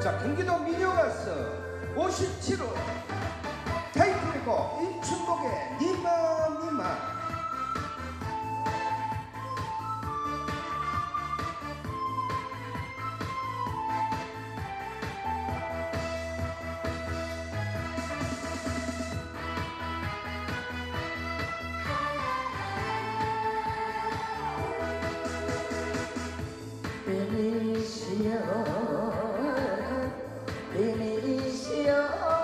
자, 경기도 미녀가서 57호 타이틀곡 임춘복의 니마 니마. 이니시여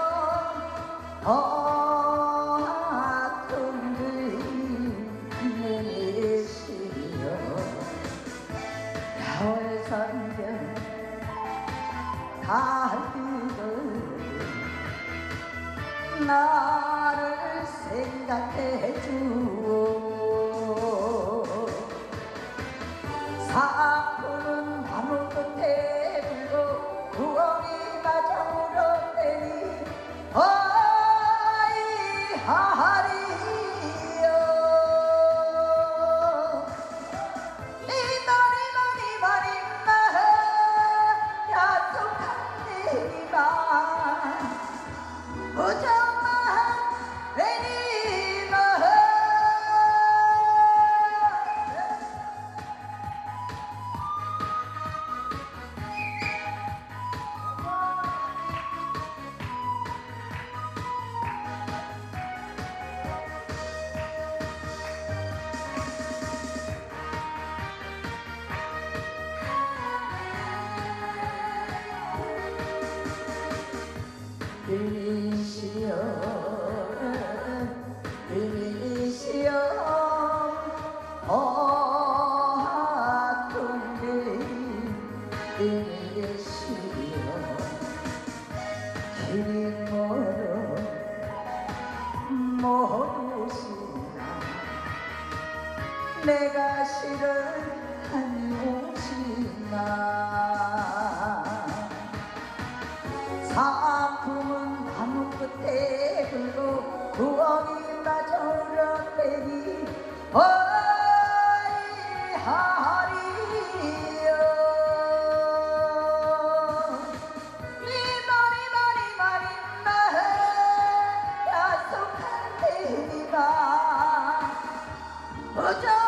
아픔들 이니시여 야월 선별 달빛을 나를 생각해 주오 사포는 나무 끝에 불고 구멍이 마저 울었더니 어이 하리여 이마리마리마리마 약속한 니마 부정한 내니마 이니시여 이니시여 아픔들 이니시여 긴 멀어 모두 시나 내가 싫은 한 곳이나 사품은 나무 끝에 불고 부엉이 마저 울었더니 어이 하리여 니마리마리마리마 약속한 내니마 어쩌